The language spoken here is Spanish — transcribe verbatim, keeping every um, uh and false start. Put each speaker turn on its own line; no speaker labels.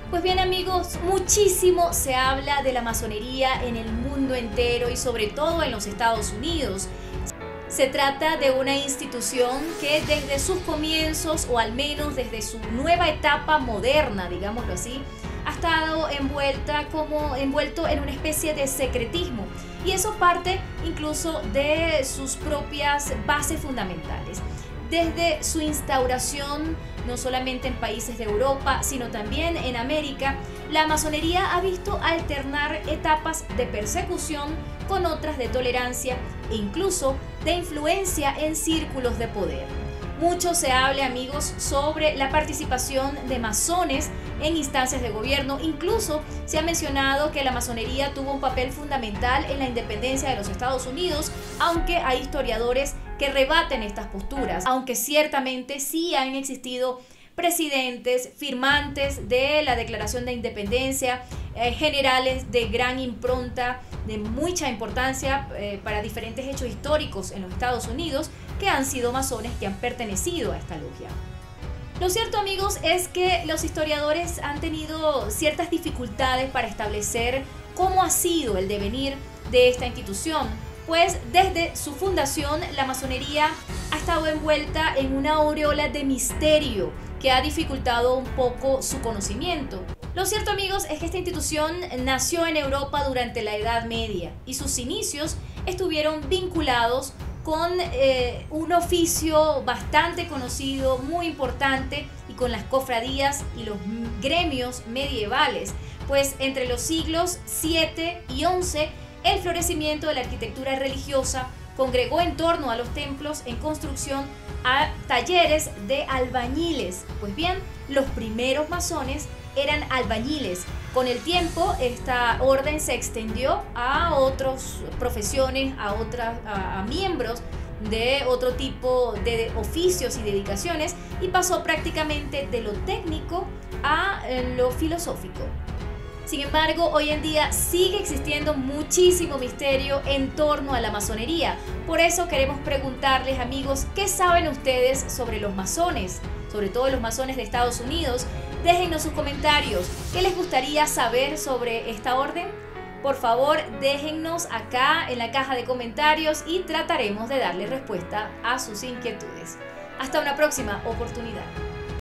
Pues bien amigos, muchísimo se habla de la masonería en el mundo entero y sobre todo en los Estados Unidos. Se trata de una institución que desde sus comienzos, o al menos desde su nueva etapa moderna, digámoslo así, ha estado envuelta como envuelto en una especie de secretismo. Y eso parte incluso de sus propias bases fundamentales. Desde su instauración, no solamente en países de Europa, sino también en América, la masonería ha visto alternar etapas de persecución con otras de tolerancia e incluso de influencia en círculos de poder. Mucho se habla, amigos, sobre la participación de masones en instancias de gobierno. Incluso se ha mencionado que la masonería tuvo un papel fundamental en la independencia de los Estados Unidos, aunque hay historiadores que rebaten estas posturas, aunque ciertamente sí han existido presidentes, firmantes de la Declaración de Independencia, eh, generales de gran impronta, de mucha importancia eh, para diferentes hechos históricos en los Estados Unidos, que han sido masones, que han pertenecido a esta logia. Lo cierto, amigos, es que los historiadores han tenido ciertas dificultades para establecer cómo ha sido el devenir de esta institución, pues desde su fundación la masonería ha estado envuelta en una aureola de misterio que ha dificultado un poco su conocimiento. Lo cierto, amigos, es que esta institución nació en Europa durante la Edad Media y sus inicios estuvieron vinculados con eh, un oficio bastante conocido, muy importante, y con las cofradías y los gremios medievales, pues entre los siglos siete y once el florecimiento de la arquitectura religiosa congregó en torno a los templos en construcción a talleres de albañiles. Pues bien, los primeros masones eran albañiles. Con el tiempo, esta orden se extendió a otras profesiones, a, otras, a, a miembros de otro tipo de oficios y dedicaciones, y pasó prácticamente de lo técnico a lo filosófico. Sin embargo, hoy en día sigue existiendo muchísimo misterio en torno a la masonería. Por eso queremos preguntarles, amigos, ¿qué saben ustedes sobre los masones? Sobre todo los masones de Estados Unidos. Déjennos sus comentarios. ¿Qué les gustaría saber sobre esta orden? Por favor, déjennos acá en la caja de comentarios y trataremos de darle respuesta a sus inquietudes. Hasta una próxima oportunidad.